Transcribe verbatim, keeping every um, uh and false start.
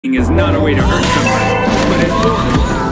is not a way to hurt somebody, but it